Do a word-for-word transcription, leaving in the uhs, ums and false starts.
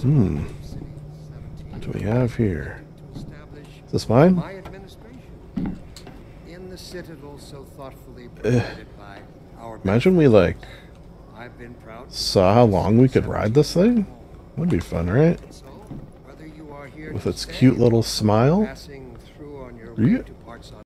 Hmm. What do we have here? Is this mine? In the citadel so thoughtfully Uh, provided by our imagine we like I've been proud saw how long we could ride this thing. That'd be fun, right? so whether you are here With to its stay cute little or smile. passing through on your Are you, way to